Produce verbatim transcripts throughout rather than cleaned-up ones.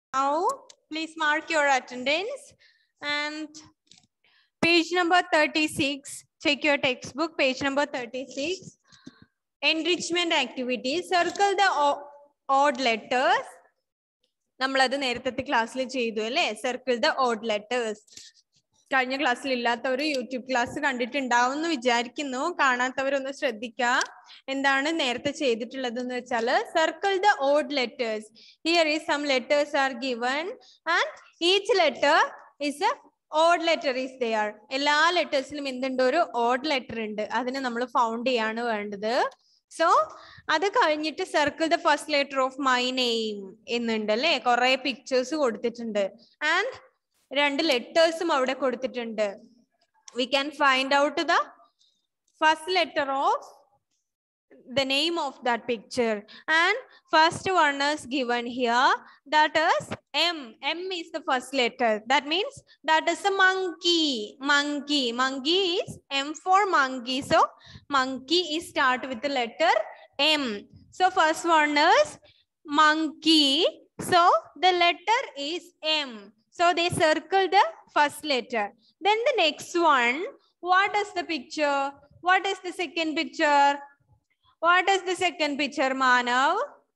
Now, please mark your attendance and page number thirty-six. Check your textbook, page number thirty-six. Enrichment activities. Circle the odd letters. നമ്മളത് നേരത്തെ ക്ലാസ്സിൽ ചെയ്തു അല്ലേ? Circle the odd letters. കഴിഞ്ഞ ക്ലാസ്സിൽ ഇല്ലാത്തവർ YouTube class കണ്ടിട്ടുണ്ടാവും എന്ന് വിചാരിക്കുന്നു. കാണാത്തവരൊന്ന് ശ്രദ്ധിക്കുക. എന്താണ് നേരത്തെ ചെയ്തിട്ടുള്ളത് എന്ന് വെച്ചാൽ circle the odd letters. Here is some letters are given and each letter is a odd letter is there. എല്ലാ ലെറ്റേഴ്സിലും എന്തുണ്ട്? ഒരു odd letter ഉണ്ട്. അതിനെ നമ്മൾ ഫൗണ്ട് ചെയ്യാണ് വേണ്ടത്. So അത് കഴിഞ്ഞിട്ട് circle the first letter of my name എന്നുണ്ട് അല്ലേ? കുറെ പിക്ചേഴ്സ് കൊടുത്തിട്ടുണ്ട് and രണ്ട് ലെറ്റേഴ്സും അവിടെ കൊടുത്തിട്ടുണ്ട്. We can find out the first letter of the name of that picture and first one is given here, that is M. M is the first letter. That means that is a monkey. Monkey. Monkey is M for monkey. So monkey is start with the letter M. So first one is monkey. So the letter is M. So they circle the first letter. Then the next one, what is the picture? What is the second picture? What is the second picture, Manav?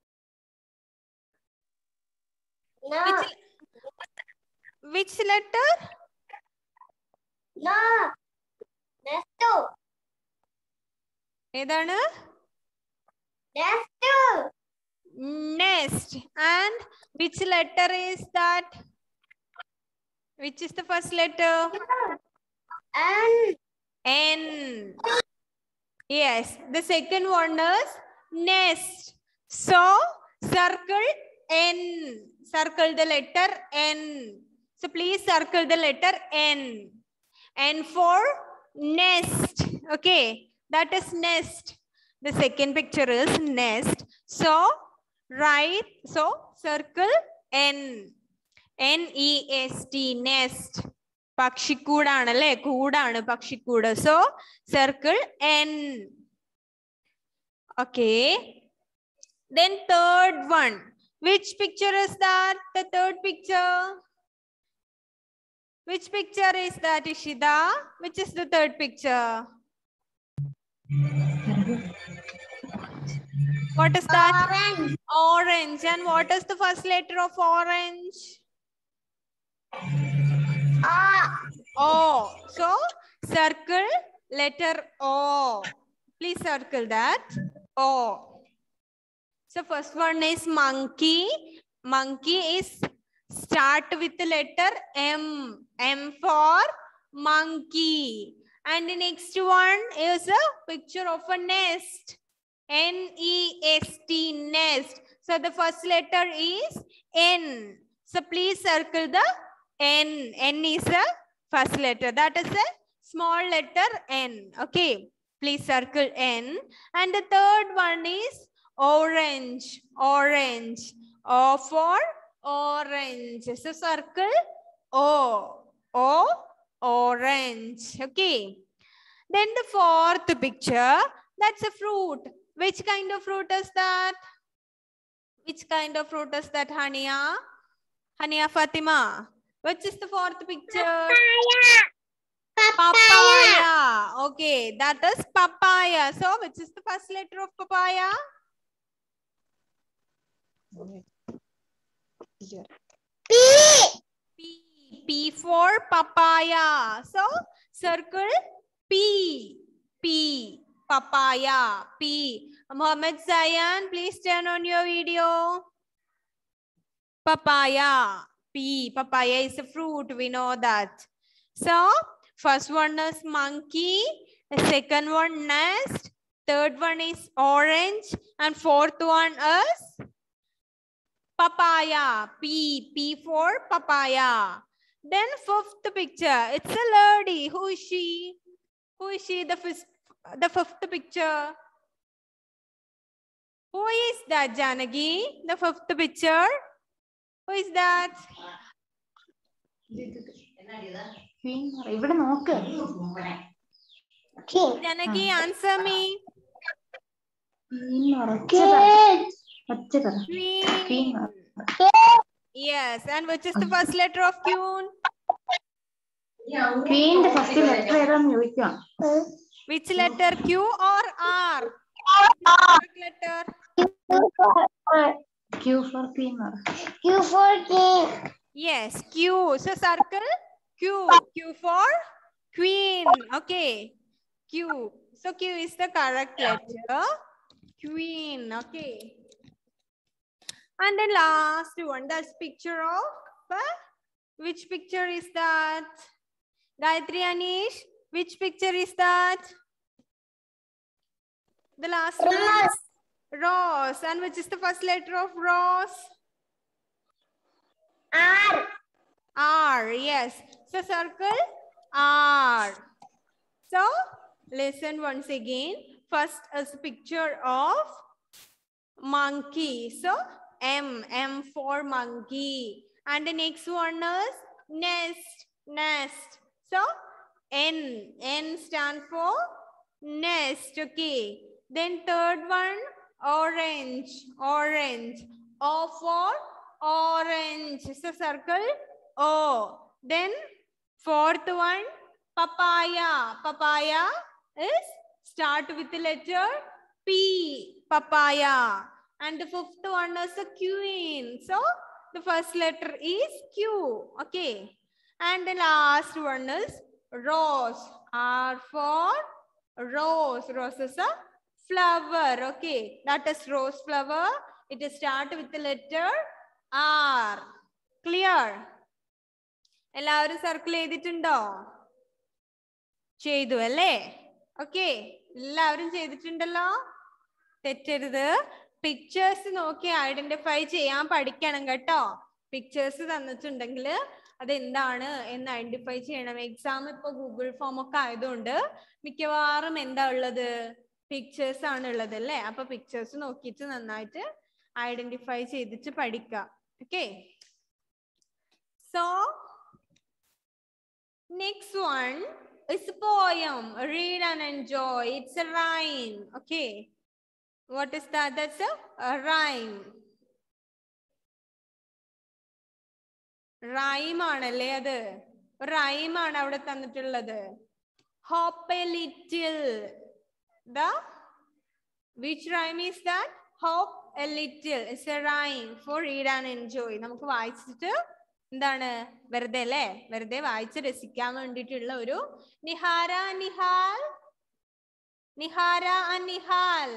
No. Which, which letter? No. Next two. Edana? Next two. Nest. And which letter is that? Which is the first letter? N. N. Yes. The second one is nest. So circle N. Circle the letter N. So please circle the letter N. N for nest. Okay. That is nest. The second picture is nest. So right. So circle N. N E S T, nest. പക്ഷിക്കൂടാണ് അല്ലേ? കൂടാണ് പക്ഷിക്കൂട്. So circle N. Okay. Then third one. Which picture is that? The third picture. Which picture is that, Ishida? Which is the third picture? What is that? Orange. Orange. And what is the first letter of orange? O. O. So circle letter O. Please circle that. O. So first one is monkey. Monkey is start with the letter M. M for monkey. And the next one is a picture of a nest. N E S T, nest. So the first letter is N. So please circle the N. N is a first letter. That is a small letter N. Okay. Please circle N. And the third one is orange. Orange. O for orange. So circle O. O. Orange. Okay. Then the fourth picture. That's a fruit. Which kind of fruit is that? Which kind of fruit is that, Hania? Hania Fatima. Which is the fourth picture? Papaya. Papaya. Okay, that is papaya. So, which is the first letter of papaya? P. P. P for papaya. So, circle P. P. Papaya. P. Mohammed Zayan, please turn on your video. Papaya. P. Papaya is a fruit. We know that. So, first one is monkey. The second one nest. Third one is orange. And fourth one is papaya. P. P for papaya. Then fifth picture. It's a lady. Who is she? Who is she? The fifth, the fifth picture. Who is that, Janagi? The fifth picture. Who is that? ഇവിടെ നോക്ക്. Janagi, answer me. ഒച്ച പറ. Queen. Yes. And which is the first letter of Queen? Queen the first letter ഏതാന്ന് ചോദിക്കാം. Which letter? Q or R? Correct letter. Q for Queen. Q for king. Yes, Q. So circle Q. Q for Queen. Okay. Q. So Q is the correct letter. Queen. Okay. And then last one. That's picture of. Uh, which picture is that? Gayatri Anish. Which picture is that? The last one. Rose. Rose. And which is the first letter of rose? R. R. Yes. So circle R. So listen once again. First is a picture of monkey. So M. M for monkey. And the next one is nest. Nest. So N. N stand for nest. Okay. Then third one, orange. Orange. O for orange. So circle O. Then fourth one, papaya. Papaya is start with the letter P. Papaya. And the fifth one is a queen. So the first letter is Q. Okay. And the last one is rose. R for rose. Rose is a flower. Okay. That is rose flower. It is start with the letter R. Clear? എല്ലാവരും circle ചെയ്തിട്ടുണ്ടോ? ചെയ്തു അല്ലേ? Okay, എല്ലാവരും ചെയ്തിട്ടുണ്ടല്ലോ. തെറ്റരുത്. Pictures നോക്കി identify ചെയ്യാൻ പഠിക്കണം കേട്ടോ. പിക്ചേഴ്സ് തന്നിട്ടുണ്ടെങ്കിൽ അതെന്താണ് എന്ന് ഐഡന്റിഫൈ ചെയ്യണം. എക്സാം ഇപ്പൊ ഗൂഗിൾ ഫോം ഒക്കെ ആയതുകൊണ്ട് മിക്കവാറും എന്താ ഉള്ളത്? പിക്ചേഴ്സ് ആണ് ഉള്ളത് അല്ലേ? അപ്പൊ പിക്ചേഴ്സ് നോക്കിയിട്ട് നന്നായിട്ട് ഐഡന്റിഫൈ ചെയ്തിട്ട് പഠിക്കാം. Okay, so next one is a poem. Read and enjoy. It's a rhyme. Okay. What is that? That's a, a rhyme. Rhyme ആണല്ലേ അത്? Rhyme ആണ് അവിടെ തന്നിട്ടുള്ളത്. Hop a little. The which rhyme is that? Hop a little. It's a rhyme for read and enjoy. നമുക്ക് വായിച്ചിട്ട് എന്താണ് വെറുതെ അല്ലേ? വെറുതെ വായിച്ച് രസിക്കാൻ വേണ്ടിയിട്ടുള്ള ഒരു Nihara Nihal Nihara and Nihal.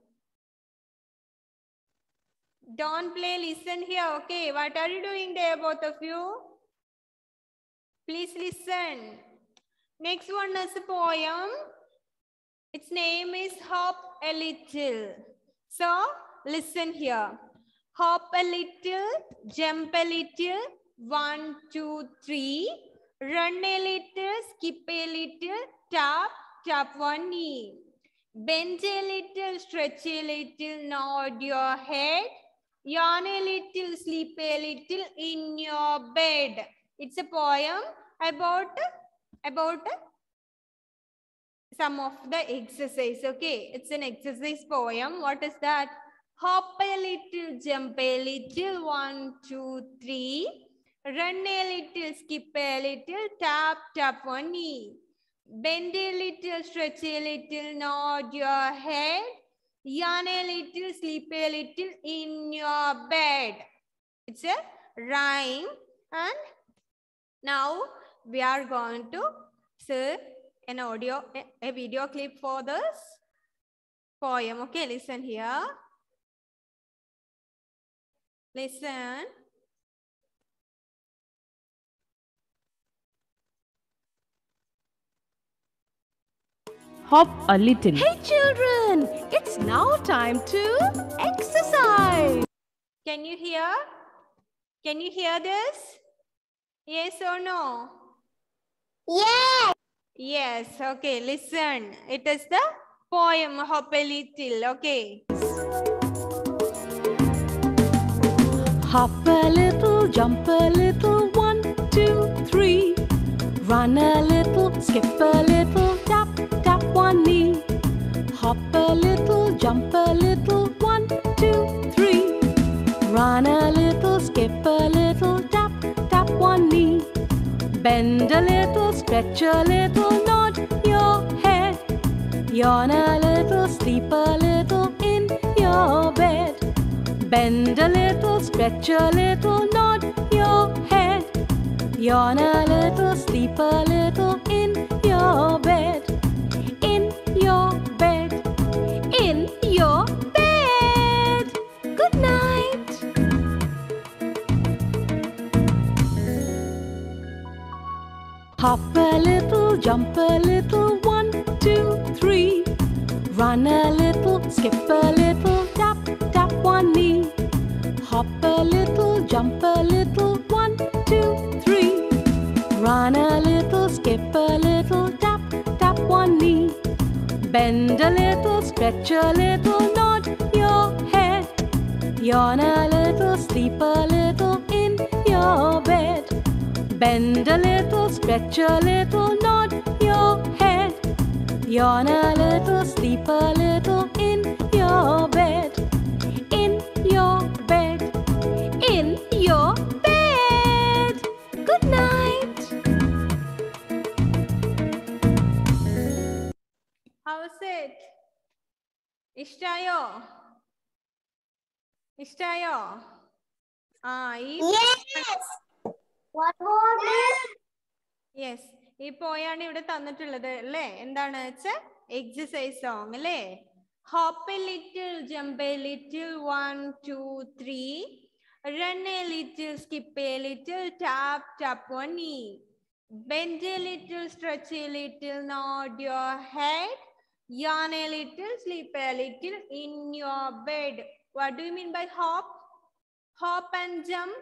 Don't play, listen here. Okay, what are you doing there, both of you? Please listen. Next one is a poem. Its name is Hop a Little. So listen here. Hop a little, jump a little, one, two, three. Run a little, skip a little, tap, tap one knee. Bend a little, stretch a little, nod your head. Yawn a little, sleep a little in your bed. It's a poem about, about some of the exercise. Okay, it's an exercise poem. What is that? Hop a little, jump a little, one, two, three. Run a little, skip a little, tap, tap one knee. Bend a little, stretch a little, nod your head. Yawn a little, sleep a little in your bed. It's a rhyme. And now we are going to see an audio, a, a video clip for this poem. Okay, listen here. Listen. Hop a little. Hey children, it's now time to exercise. Can you hear? Can you hear this? Yes or no? Yes. Yes. Okay, listen. It is the poem Hop a Little. Okay. Hop a little, jump a little, one, two, three. Run a little, skip a little, tap, tap one knee. Hop a little, jump a little, one, two, three. Run a little, skip a little, Bend a little, stretch a little, nod your head. Yawn a little, sleep a little in your bed. Bend a little, stretch a little, nod your head. Yawn a little, sleep a little in your bed. In your bed. In your bed. Good night. Hop a little, jump a little, one, two, three. Run a little, skip a little, tap, tap one knee. Hop a little, jump a little, one, two, three. Run a little, skip a little, tap, tap one knee. Bend a little, stretch a little, nod your head. Yawn a little, sleep a little in your bed. Bend a little, stretch a little, nod your head. Yawn a little, sleep a little in your bed. In your bed. In your bed. Good night. How's it? Ishtayo? Ishtayo? Ah, Yes. What was it? yes. ഈ പോയാണ് ഇവിടെ തന്നിട്ടുള്ളത് അല്ലേ? എന്താണ് വെച്ചാൽ exercise song അല്ലേ? Hop a little, jump a little, one two three. Run a little, skip a little, tap tap one knee. Bend a little, stretch a little, nod your head. Yawn a little, sleep a little in your bed. What do you mean by hop? Hop and jump.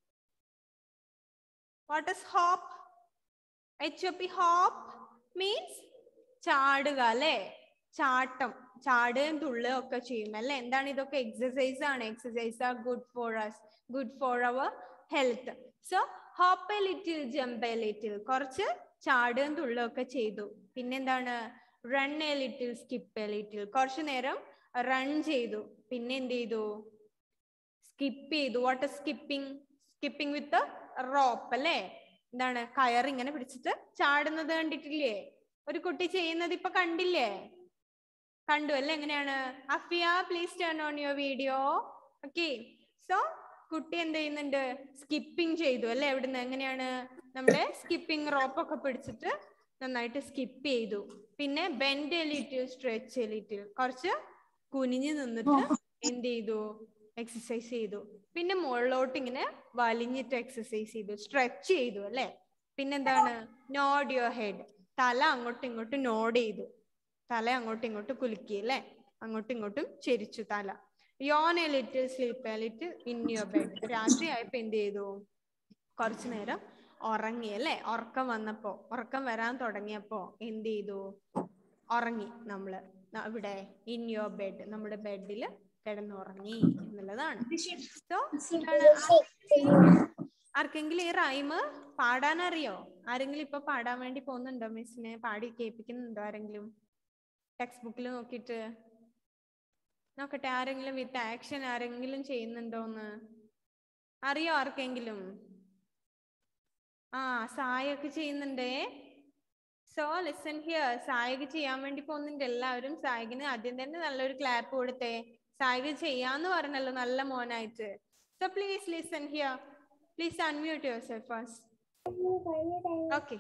What is hop? H O P, hop means ചാടുക അല്ലേ? ചാട്ടം, ചാടുകയും തുള്ളുകയും ഒക്കെ ചെയ്യും അല്ലെ? എന്താണ് ഇതൊക്കെ? Exercise ആണ്. Exercise are good for us, good for our health. So hop a little, jump a little, കുറച്ച് ചാടുകയും തുള്ളുകയും ഒക്കെ ചെയ്തു. പിന്നെന്താണ്? Run a little, skip a little, കുറച്ചു നേരം റൺ ചെയ്തു. പിന്നെ എന്ത് ചെയ്തു? സ്കിപ്പ് ചെയ്തു. What is skipping? Skipping with rope അല്ലേ? എന്താണ്? കയർ ഇങ്ങനെ പിടിച്ചിട്ട് ചാടുന്നത് കണ്ടിട്ടില്ലേ? ഒരു കുട്ടി ചെയ്യുന്നത് ഇപ്പൊ കണ്ടില്ലേ? കണ്ടു അല്ലേ? എങ്ങനെയാണ്? Afiya, please turn on your video. Okay, so കുട്ടി എന്ത് ചെയ്യുന്നുണ്ട്? സ്കിപ്പിംഗ് ചെയ്തു അല്ലെ? എവിടുന്ന്? എങ്ങനെയാണ്? നമ്മുടെ സ്കിപ്പിംഗ് റോപ്പ് ഒക്കെ പിടിച്ചിട്ട് നന്നായിട്ട് സ്കിപ്പ് ചെയ്തു. പിന്നെ bend a little, stretch a little, കുറച്ച് കുനിഞ്ഞു നിന്നിട്ട് എന്ത് ചെയ്തു? എക്സസൈസ് ചെയ്തു. പിന്നെ മുകളിലോട്ട് ഇങ്ങനെ വലിഞ്ഞിട്ട് എക്സസൈസ് ചെയ്തു, സ്ട്രെച്ച് ചെയ്തു അല്ലെ? പിന്നെന്താണ്? നോഡ് യുവർ ഹെഡ്, തല അങ്ങോട്ടും ഇങ്ങോട്ടും നോഡ് ചെയ്തു, തല അങ്ങോട്ടും ഇങ്ങോട്ടും കുലുക്കി അല്ലെ? അങ്ങോട്ടും ഇങ്ങോട്ടും ചെരിച്ചു തല. Yawn a little, sleep a little in your bed. രാത്രി ആയപ്പോ എന്ത് ചെയ്തു? കുറച്ചു നേരം ഉറങ്ങി അല്ലെ? ഉറക്കം വന്നപ്പോ, ഉറക്കം വരാൻ തുടങ്ങിയപ്പോ എന്ത് ചെയ്തു? ഉറങ്ങി നമ്മള്. ഇവിടെ ഇൻ യുവർ ബെഡ്, നമ്മുടെ ബെഡിൽ കിടന്നുറങ്ങി എന്നുള്ളതാണ്. സോ ആർക്കെങ്കിലും ഈ റൈമ് പാടാനറിയോ? ആരെങ്കിലും ഇപ്പൊ പാടാൻ വേണ്ടി പോകുന്നുണ്ടോ? മിസ്സിനെ പാടി കേൾപ്പിക്കുന്നുണ്ടോ ആരെങ്കിലും? ടെക്സ്റ്റ് ബുക്കിൽ നോക്കിയിട്ട് നോക്കട്ടെ, ആരെങ്കിലും വിത്ത് ആക്ഷൻ ആരെങ്കിലും ചെയ്യുന്നുണ്ടോന്ന് അറിയോ ആർക്കെങ്കിലും? ആ, സായൊക്കെ ചെയ്യുന്നുണ്ടേ. So listen here. സായിക ചെയ്യാൻ വേണ്ടി പോകുന്നുണ്ട് എല്ലാവരും. സായികിന് ആദ്യം തന്നെ നല്ലൊരു ക്ലാപ്പ് കൊടുത്തേ. സായിക ചെയ്യാന്ന് പറഞ്ഞല്ലോ നല്ല മോനായിട്ട്. So please listen here. Please unmute your self first. Okay.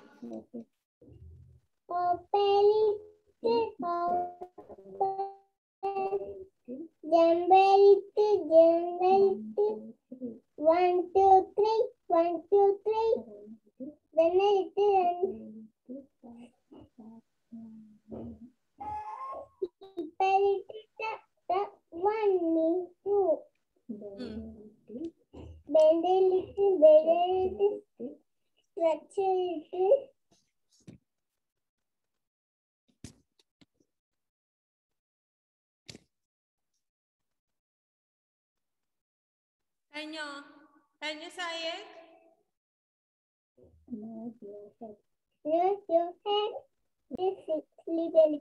One, two, three. One, two, three. Then it is. One, two. Bend a little, bend a little, stretch a little. കഴിഞ്ഞോ? കഴിഞ്ഞ സായേ? Use your head. Use your head. This is little.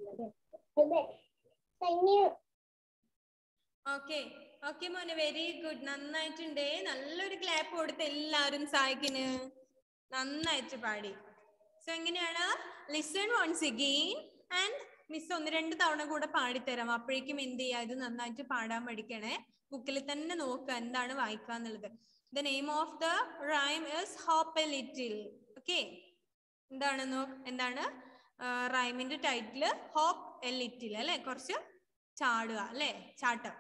Thank you. Okay okay മോനെ, very good, നന്നായിട്ടുണ്ടേ. നല്ലൊരു clap കൊടുത്ത് എല്ലാവരും സായിക്കിന്. നന്നായിട്ട് പാടി. സോ എങ്ങനെയാണ്? Listen once again and miss ഒന്ന് രണ്ട് തവണ കൂടെ പാടിത്തരാം. അപ്പോഴേക്കും എന്ത് ചെയ്യുക, ഇത് നന്നായിട്ട് പാടാൻ പഠിക്കണേ. ബുക്കിൽ തന്നെ നോക്കുക എന്താണ് വായിക്കുക എന്നുള്ളത്. The name of the rhyme is Hop a Little. Okay. എന്താണ് എന്താണ് റൈമിന്റെ ടൈറ്റിൽ? ഹോപ്പ് എ ലിറ്റിൽ അല്ലെ, കുറച്ച് ചാടുക അല്ലെ, ചാട്ടം.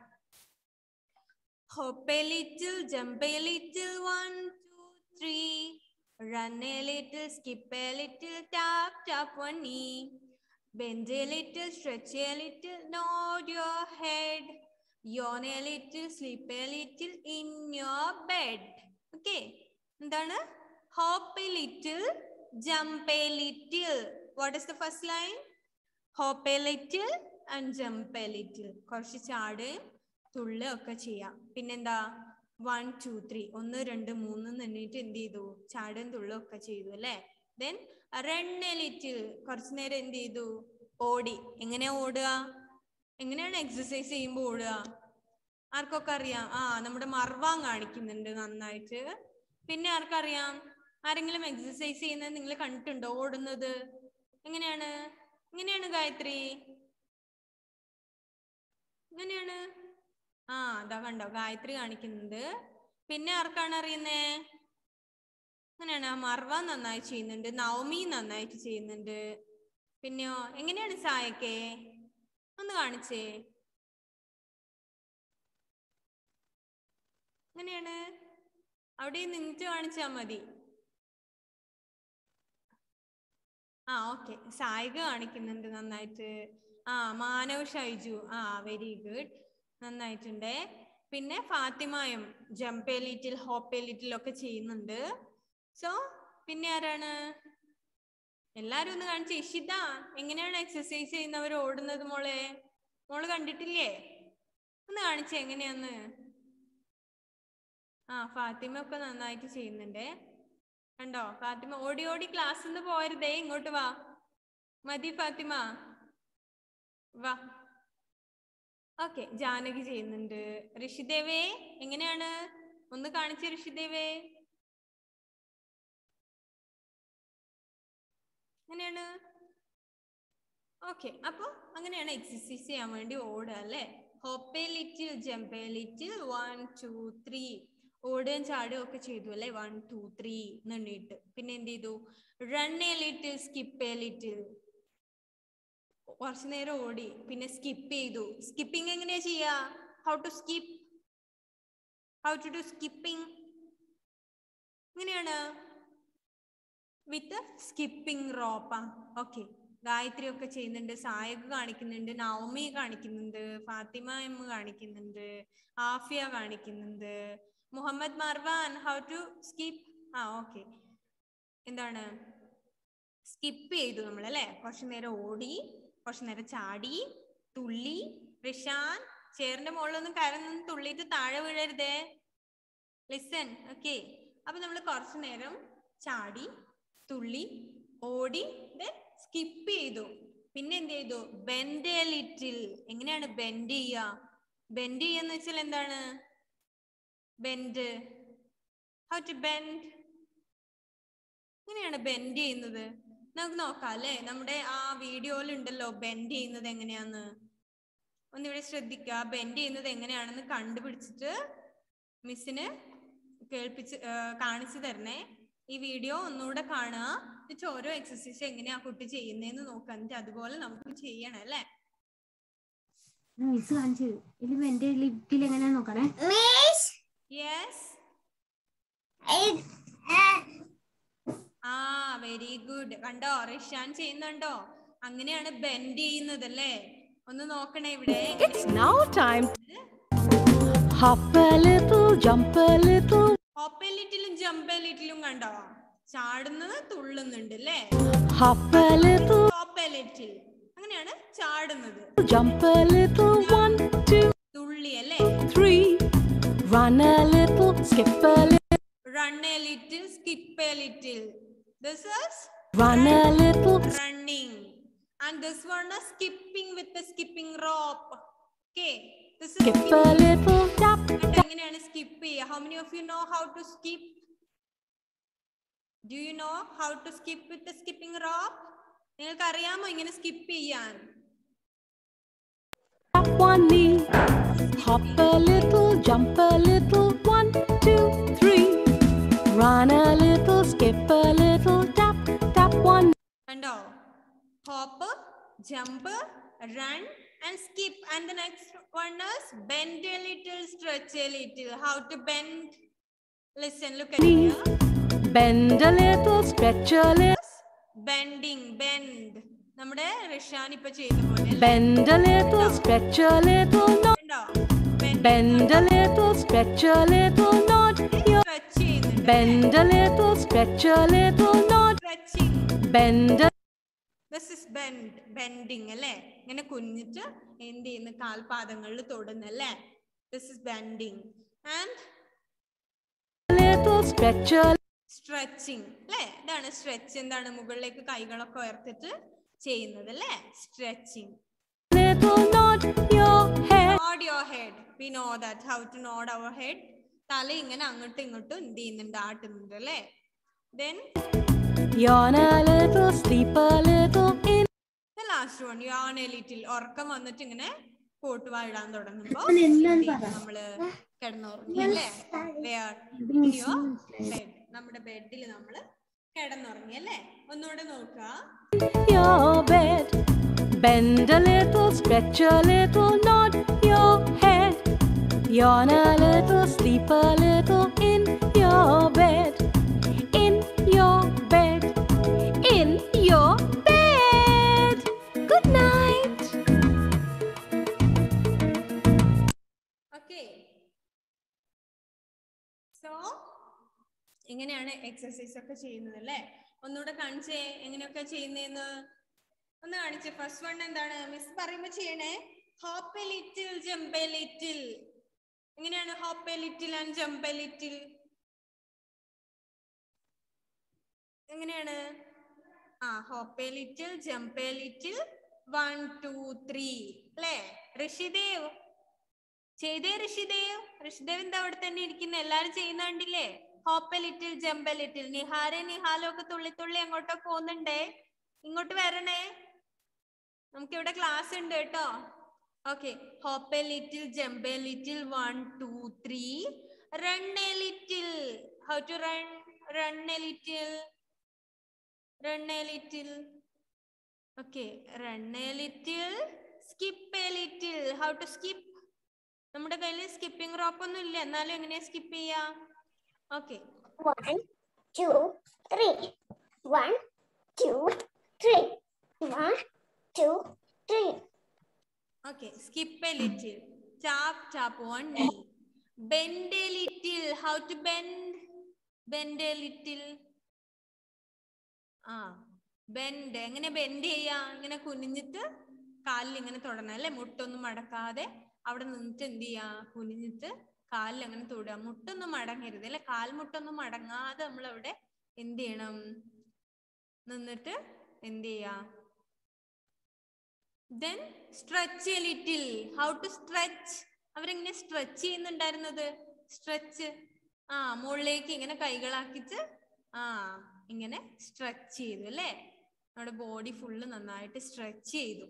Hop a little, jump a little, one, two, three. Run a little, skip a little, tap, tap one knee. Bend a little, stretch a little, nod your head. Yawn a little, sleep a little in your bed. Okay. എന്താണ്? Hop a little, jump a little. What is the first line? Hop a little and jump a little. കുറച്ച് ചാടുകയും തുള്ളുക ഒക്കെ ചെയ്യാം. പിന്നെന്താ? One two three, ഒന്ന് രണ്ട് മൂന്ന് എന്നിട്ട് എന്ത് ചെയ്തു? ചാടുകയും തുള്ളുക ഒക്കെ ചെയ്തു അല്ലേ. ദെൻ റൺ എ ലിറ്റിൽ, കുറച്ചു നേരം എന്ത് ചെയ്തു? ഓടി. എങ്ങനെയാ ഓടുക? എങ്ങനെയാണ് എക്സസൈസ് ചെയ്യുമ്പോൾ ഓടുക? ആർക്കൊക്കെ അറിയാം? ആ നമ്മുടെ മർവാൻ കാണിക്കുന്നുണ്ട് നന്നായിട്ട്. പിന്നെ ആർക്കറിയാം? ആരെങ്കിലും എക്സസൈസ് ചെയ്യുന്നത് നിങ്ങൾ കണ്ടിട്ടുണ്ടോ ഓടുന്നത്? എങ്ങനെയാണ്? എങ്ങനെയാണ് ഗായത്രി? എങ്ങനെയാണ്? ആ അതാ കണ്ടോ ഗായത്രി കാണിക്കുന്നുണ്ട്. പിന്നെ ആർക്കാണ് അറിയുന്നേ? അങ്ങനെയാണ് മർവാൻ നന്നായി ചെയ്യുന്നുണ്ട്, നവമി നന്നായിട്ട് ചെയ്യുന്നുണ്ട്. പിന്നെയോ എങ്ങനെയാണ് സായക്കെ? ഒന്ന് കാണിച്ചേ. എങ്ങനെയാണ്? അവിടെ നിന്നിട്ട് കാണിച്ചാ മതി. ആ ഓക്കെ, സായിക കാണിക്കുന്നുണ്ട് നന്നായിട്ട്. ആ മാനവ് ഷൈജു, ആ വെരി ഗുഡ്, നന്നായിട്ടുണ്ട്. പിന്നെ ഫാത്തിമയും jump a little, hop a little ഒക്കെ ചെയ്യുന്നുണ്ട്. സോ പിന്നെ ആരാണ്? എല്ലാരും ഒന്ന് കാണിച്ചു. ഇഷിത, എങ്ങനെയാണ് എക്സസൈസ് ചെയ്യുന്നവർ ഓടുന്നത് മോളെ? മോള് കണ്ടിട്ടില്ലേ? ഒന്ന് കാണിച്ചേ എങ്ങനെയാന്ന്. ആ ഫാത്തിമ ഒക്കെ നന്നായിട്ട് ചെയ്യുന്നുണ്ട്. കണ്ടോ? ഫാത്തിമ ഓടി ഓടി ക്ലാസ്സിൽ നിന്ന് പോരുതേ, ഇങ്ങോട്ട് വാ. മതി ഫാത്തിമ, വാ. ഓക്കെ, ജാനകി ചെയ്യുന്നുണ്ട്. ഋഷിദേവേ എങ്ങനെയാണ്? ഒന്ന് കാണിച്ചേ ഋഷിദേവേ. എങ്ങനെയാണ്? ഓക്കെ, അപ്പൊ അങ്ങനെയാണ് എക്സസൈസ് ചെയ്യാൻ വേണ്ടി ഓടുക അല്ലെ. Hop a little, jump a little, one two three. ഓടുകയും ചാടുകയും ഒക്കെ ചെയ്തു അല്ലെ, വൺ ടു ത്രീ എണ്ണിട്ട്. പിന്നെ എന്ത് ചെയ്തു? Run a little, skip a little, കുറച്ചു നേരം ഓടി. പിന്നെ സ്കിപ്പ് ചെയ്തു. സ്കിപ്പിംഗ് എങ്ങനെയാ ചെയ്യാ? How to skip, how to do skipping. എങ്ങനെയാണ്? വിത്ത് സ്കിപ്പിംഗ് റോപ്പാ. ഓക്കെ, ഗായത്രി ഒക്കെ ചെയ്യുന്നുണ്ട്, സായക് കാണിക്കുന്നുണ്ട്, നവമി കാണിക്കുന്നുണ്ട്, ഫാത്തിമ എം കാണിക്കുന്നുണ്ട്, ആഫിയ കാണിക്കുന്നുണ്ട്. Muhammad Marwan, how to skip. ആ ഓക്കെ, എന്താണ്? സ്കിപ്പ് ചെയ്തു നമ്മൾ അല്ലെ. കുറച്ചു നേരം ഓടി, കുറച്ചു നേരം ചാടി, തുള്ളി. റിഷാൻ, ചേറിന്റെ മുകളിലൊന്നും കയറുന്നൊന്നും തുള്ളിയിട്ട് താഴെ വീഴരുതേ. ലിസൺ. ഓക്കെ, അപ്പൊ നമ്മൾ കുറച്ചു നേരം ചാടി, തുള്ളി, ഓടി, സ്കിപ്പ് ചെയ്തു. പിന്നെ എന്ത് ചെയ്തു? Bend a little. എങ്ങനെയാണ് ബെൻഡ് ചെയ്യുക? ബെൻഡ് ചെയ്യാന്ന് വെച്ചാൽ എന്താണ്? Bend, how to bend. എങ്ങനെയാണ് ബെൻഡ് ചെയ്യുന്നത്? നമുക്ക് നോക്കാം അല്ലെ. നമ്മുടെ ആ വീഡിയോയിൽ ഉണ്ടല്ലോ ബെൻഡ് ചെയ്യുന്നത് എങ്ങനെയാന്ന്. ഒന്നിവിടെ ശ്രദ്ധിക്കുക. ബെൻഡ് ചെയ്യുന്നത് എങ്ങനെയാണെന്ന് കണ്ടുപിടിച്ചിട്ട് മിസ്സിന് കേൾപ്പിച്ച് കാണിച്ചു തരണേ. ഈ വീഡിയോ ഒന്നുകൂടെ കാണുക, എന്നിട്ട് ഓരോ എക്സസൈസ് എങ്ങനെയാ കുട്ടി ചെയ്യുന്നതെന്ന് നോക്കുക. എന്നിട്ട് അതുപോലെ നമുക്ക് ചെയ്യണം അല്ലേ. മിസ് കാണിച്ചു ഇത് എന്റെ ലിപ്റ്റിൽ എങ്ങനെയാ നോക്കണേ. യെസ്, ആ വെരി ഗുഡ്. കണ്ടോ? റിഷാൻ ചെയ്യുന്നുണ്ടോ? അങ്ങനെയാണ് ബെൻഡ് ചെയ്യുന്നത് അല്ലേ. ഒന്ന് നോക്കണേ ഇവിടെ. It's now time. Hop a little, jump a little. Hop a ലിറ്റിലും ജംപ് എ ലിറ്റിലും കണ്ടോ? ചാടുന്നത് തുള്ളുന്നുണ്ട് അല്ലേ. Hop a little, hop a little, അങ്ങനെയാണ് ചാടുന്നത്. jump a little, one, two, തുള്ളി അല്ലേ. three. Run a little, skip a little. Run a little, skip a little. This is Run a little, running. And this one is skipping with the skipping rope. Okay. This is skip a skipping. little, tap, And tap. എങ്ങനെയാണ് skip ചെയ്യുക? How many of you know how to skip? Do you know how to skip with the skipping rope? നിങ്ങൾക്ക് അറിയാമോ ഇങ്ങനെ skip ചെയ്യാൻ? Tap one knee, hop a little, jump a little, one, two, three. Run a little, skip a little, tap, tap one. കണ്ടോ? Hop, jump, run and skip. And the next one is bend a little, stretch a little. How to bend? Listen, look at here. Bend a little, stretch a little. Bending, bend. നമ്മുടെ റിഷാൻ ഇപ്പൊ ചെയ്ത പോലെ. Bend a little, stretch a little, nod. Bend a little, stretch a little, nod. Stretch ചെയ്യുന്നുണ്ട്. Bend a little, stretch a little, nod. Stretching. Bend a This is bend, bending അല്ലേ? ഇങ്ങനെ കുനിഞ്ഞിട്ട് എന്ത് ചെയ്യുന്നു? കാൽപാദങ്ങളിൽ തൊടുന്നു അല്ലേ? This is bending. And little, stretch a stretching അല്ലേ? ഇതാണ് stretch. എന്താണ്? മുകളിലേക്ക് കൈകളൊക്കെ ഉയർത്തിട്ട് ചെയ്യുന്നത് അല്ലേ? Stretching. little, nod your head. Nod your head. We know that how to nod our head. തല ഇങ്ങനെ അങ്ങോട്ടും ഇങ്ങോട്ടും എന്ത് ചെയ്യുന്നുണ്ട്? ആട്ടുന്നുണ്ട് അല്ലേ? Then Yawn a little, sleep a little in. the last one, yawn a little. ഉറക്കം വന്നിട്ട് ഇങ്ങനെ കോട്ട് വായിടാൻ തുടങ്ങുമ്പോ നമ്മള് കിടന്നുറങ്ങി അല്ലേ? Where? In your bed. നമ്മുടെ ബെഡിൽ നമ്മള് കിടന്നുറങ്ങി അല്ലേ? ഒന്നുകൂടെ നോക്കുക. Your bed. Bend a little, stretch a little, nod your head. Yawn a little, sleep a little in your bed. In your bed. In your bed. Good night. Okay. So, ഇങ്ങനെയാണ് exercise ഒക്കെ ചെയ്യുന്നത് അല്ലേ? ഒന്നുകൂടെ കാണിച്ചേ എങ്ങനെയൊക്കെ ചെയ്യുന്നതെന്ന്. ഒന്ന് കാണിച്ചേ. ഫസ്റ്റ് വൺ എന്താണ്? മിസ് പറയുമ്പോ ചെയ്യണേ. Hop a little, jump a little. എങ്ങനെയാണ് hop a little and jump a little? എങ്ങനെയാണ്? ആ hop a little, jump a little, one two three അല്ലേ? ഋഷിദേവ് ചെയ്തേ. ഋഷിദേവ് ഋഷിദേവ് എന്താ അവിടെ തന്നെ ഇരിക്കുന്നത്? എല്ലാരും ചെയ്യുന്ന കണ്ടില്ലേ? Hop a little, jump a little. നിഹാരെ നിഹാലും ഒക്കെ തുള്ളി തുള്ളി അങ്ങോട്ടൊക്കെ പോകുന്നുണ്ടേ. ഇങ്ങോട്ട് വരണേ, നമുക്ക് ഇവിടെ ക്ലാസ് ഉണ്ട് കേട്ടോ. Okay. Hop a little, jump a little, one two three. Run a little. How to run? Run a little, run a little. Okay. Run a little, skip a little. How to skip? നമ്മുടെ കയ്യിൽ skipping rope ഒന്നും ഇല്ല, എന്നാലും എങ്ങനെയാ skip ചെയ്യാ? Okay. One, two, three. One, two, three. One, two, three. Okay, skip a little. Tap, tap one knee. Bend a little. How to bend? Bend a little. Ah, bend. എങ്ങനെ bend ചെയ്യാ? ഇങ്ങനെ കുനിഞ്ഞിട്ട് കാലിൽ ഇങ്ങനെ തൊടണം അല്ലെ? മുട്ടൊന്നും മടക്കാതെ അവിടെ നിന്നിട്ട് എന്ത് ചെയ്യാ? കുനിഞ്ഞിട്ട് കാലിൽ അങ്ങനെ തൊടുക. മുട്ടൊന്നും മടങ്ങരുത് അല്ലെ? കാൽമുട്ടൊന്നും മടങ്ങാതെ നമ്മൾ അവിടെ എന്ത് ചെയ്യണം? നിന്നിട്ട് എന്ത് ചെയ്യാ? Then stretch a little. How to stretch? അവരെങ്ങനെ സ്ട്രെച്ച് ചെയ്യുന്നുണ്ടായിരുന്നത്? സ്ട്രെച്ച്. ആ മുകളിലേക്ക് ഇങ്ങനെ കൈകളാക്കിട്ട് ആ ഇങ്ങനെ സ്ട്രെച്ച് ചെയ്തു അല്ലേ? നമ്മുടെ ബോഡി ഫുള്ള് നന്നായിട്ട് സ്ട്രെച്ച് ചെയ്തു.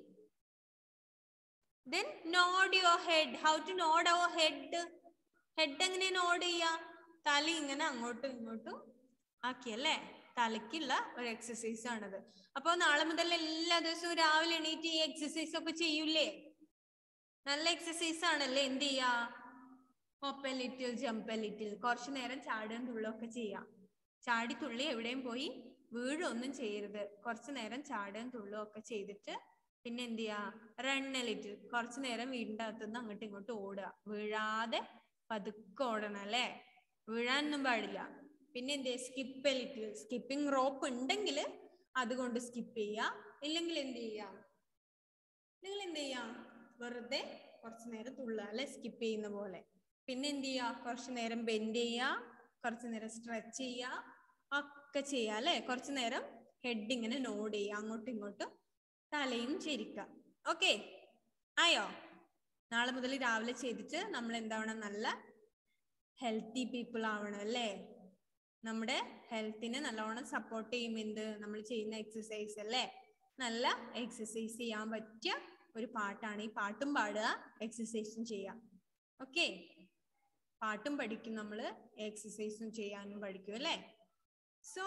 Then nod your head. How to nod our head? Head എങ്ങനെ നോഡ് ചെയ്യാ? തല ഇങ്ങനെ അങ്ങോട്ടും ഇങ്ങോട്ടും ആക്കിയല്ലേ? തലയ്ക്കുള്ള ഒരു എക്സസൈസ് ആണത്. അപ്പൊ നാളെ മുതൽ എല്ലാ ദിവസവും രാവിലെ എണീറ്റ് ഈ എക്സസൈസ് ഒക്കെ ചെയ്യൂലേ? നല്ല എക്സസൈസ് ആണല്ലേ? എന്ത് ചെയ്യാ? Hop a little, jump a little. കുറച്ചു നേരം ചാടുകയും തുള്ളുകയൊക്കെ ചെയ്യാം. ചാടി തുള്ളി എവിടെയും പോയി വീഴൊന്നും ചെയ്യരുത്. കുറച്ചു നേരം ചാടുകയും തുള്ളുകയൊക്കെ ചെയ്തിട്ട് പിന്നെ എന്ത് ചെയ്യാ? Run a little. കുറച്ചു നേരം വീടിന്റെ അകത്തുനിന്ന് അങ്ങോട്ടും ഇങ്ങോട്ടും ഓടുക. വീഴാതെ പതുക്കെ ഓടണം അല്ലേ? വീഴാനൊന്നും പാടില്ല. പിന്നെ എന്ത്? Skip a little. Skipping rope ഉണ്ടെങ്കിൽ അതുകൊണ്ട് സ്കിപ്പ് ചെയ്യാ. ഇല്ലെങ്കിൽ എന്ത് ചെയ്യാം? നിങ്ങൾ എന്ത് ചെയ്യാം? വെറുതെ കുറച്ചു നേരം തുള്ളുക അല്ലെ? സ്കിപ്പ് ചെയ്യുന്ന പോലെ. പിന്നെ എന്ത് ചെയ്യാ? കുറച്ചു നേരം ബെൻഡ് ചെയ്യാ, കുറച്ചു നേരം സ്ട്രെച്ച് ചെയ്യാ, ഒക്കെ ചെയ്യാ അല്ലെ? കുറച്ചു നേരം ഹെഡ് ഇങ്ങനെ നോഡ് ചെയ്യാ, അങ്ങോട്ടും ഇങ്ങോട്ടും തലയും ചെരിക്കുക. ഓക്കെ ആയോ? നാളെ മുതൽ രാവിലെ ചെയ്തിട്ട് നമ്മൾ എന്താവണം? നല്ല ഹെൽത്തി പീപ്പിൾ ആവണം അല്ലേ? നമ്മുടെ ഹെൽത്തിനെ നല്ലോണം സപ്പോർട്ട് ചെയ്യും. എന്ത് നമ്മൾ ചെയ്യുന്ന എക്സസൈസ് അല്ലേ? നല്ല എക്സസൈസ് ചെയ്യാൻ പറ്റിയ ഒരു പാട്ടാണ്. ഈ പാട്ടും പാടുക, എക്സസൈസും ചെയ്യാം. ഓക്കെ, പാട്ടും പഠിക്കും നമ്മള്, എക്സസൈസും ചെയ്യാനും പഠിക്കും അല്ലേ? സോ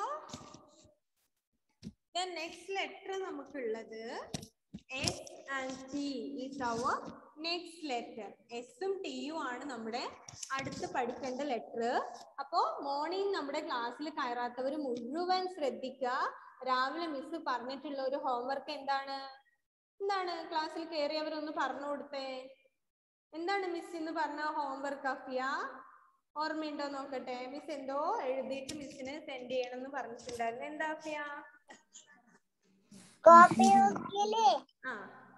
the next letter നമുക്കുള്ളത് S and T is our next letter. S ഉം T യും ആണ് നമ്മുടെ അടുത്ത് പഠിക്കേണ്ട ലെറ്റർ. അപ്പോ മോർണിംഗ് നമ്മുടെ ക്ലാസ്സിൽ കയറാത്തവർ മുഴുവൻ ശ്രദ്ധിക്കുക. രാവിലെ മിസ് പറഞ്ഞിട്ടുള്ള ഒരു ഹോംവർക്ക് എന്താണ്? എന്താണ് ക്ലാസ്സിൽ കയറിയവരൊന്ന് പറഞ്ഞു കൊടുത്തേ. എന്താണ് മിസ് ഇന്ന് പറഞ്ഞ ഹോംവർക്ക്? അഫിയ ഓർമ്മയുണ്ടോ നോക്കട്ടെ. മിസ് എന്തോ എഴുതിയിട്ട് മിസ്സിന് സെൻഡ് ചെയ്യണം എന്ന് പറഞ്ഞിട്ടുണ്ടായിരുന്നു. എന്താ അഫിയ? കോപ്പി ബുക്കില് ആ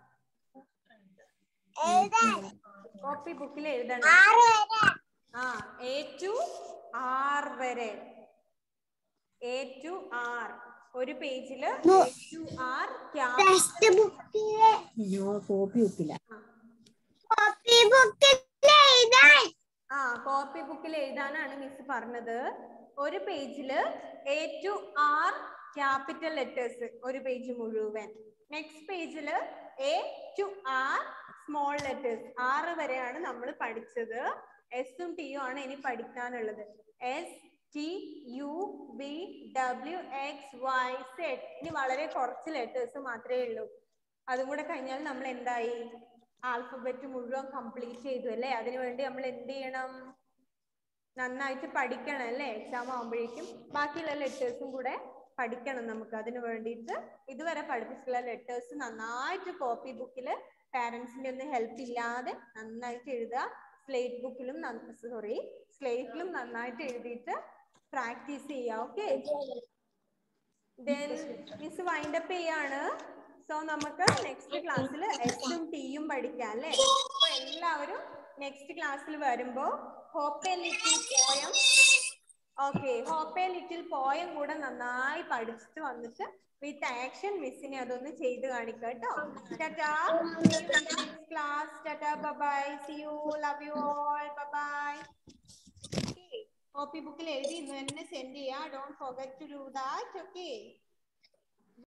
എഴുതാൻ കോപ്പി ബുക്കിൽ എഴുതണം. ആറ് വരെ ആ എ ടു ആർ വരെ. എ ടു ആർ ഒരു പേജില് എ ടു ആർ ടെക്സ്റ്റ് ബുക്കില് കോപ്പി വെക്കില്ല. കോപ്പി ബുക്കിൽ എഴുതാൻ ആ കോപ്പി ബുക്കിൽ എഴുതാനാണ് മിസ് പറഞ്ഞത്. ഒരു പേജില് A to R capital letters ഒരു പേജ് മുഴുവൻ. നെക്സ്റ്റ് പേജില് A to R small letters. R വരെയാണ് നമ്മൾ പഠിച്ചത്. എസും ടിയും ആണ് ഇനി പഠിക്കാനുള്ളത്. S T U B W X Y Z. ഇനി വളരെ കുറച്ച് ലെറ്റേഴ്സ് മാത്രമേ ഉള്ളൂ. അതും കൂടെ കഴിഞ്ഞാൽ നമ്മൾ എന്തായി? ആൽഫബറ്റ് മുഴുവൻ കംപ്ലീറ്റ് ചെയ്തു അല്ലേ? അതിനുവേണ്ടി നമ്മൾ എന്ത് ചെയ്യണം? നന്നായിട്ട് പഠിക്കണം അല്ലേ? എക്സാം ആകുമ്പോഴേക്കും ബാക്കിയുള്ള ലെറ്റേഴ്സും കൂടെ പഠിക്കണം നമുക്ക്. അതിന് വേണ്ടിയിട്ട് ഇതുവരെ പഠിപ്പിച്ചിട്ടുള്ള ലെറ്റേഴ്സ് നന്നായിട്ട് കോപ്പി ബുക്കിൽ പാരന്റ്സിന്റെ ഒന്നും ഹെൽപ്പ് ഇല്ലാതെ നന്നായിട്ട് എഴുതുക. സ്ലേറ്റ് ബുക്കിലും സോറി സ്ലേറ്റിലും നന്നായിട്ട് എഴുതിയിട്ട് പ്രാക്ടീസ് ചെയ്യുക. Okay, then miss wind up ചെയ്യാണ്. സോ നമുക്ക് നെക്സ്റ്റ് ക്ലാസ്സിൽ എസും ടിയും പഠിക്കാം അല്ലേ? അപ്പൊ എല്ലാവരും നെക്സ്റ്റ് ക്ലാസ്സിൽ വരുമ്പോ hop a little poem okay hop a little poem കൂടെ നന്നായി പഠിച്ചിട്ട് വന്നിട്ട് വിത്ത് ആക്ഷൻ മിസ്സിനെ അതൊന്ന് ചെയ്ത് കാണിക്കാം കേട്ടോ. Tata, see you in the next class. Tata, bye bye, see you, love you all, bye bye. Okay, copy ബുക്കിൽ എഴുതി ഇന്ന് തന്നെ സെൻഡ് ചെയ്യാം. Don't forget to do that. Okay.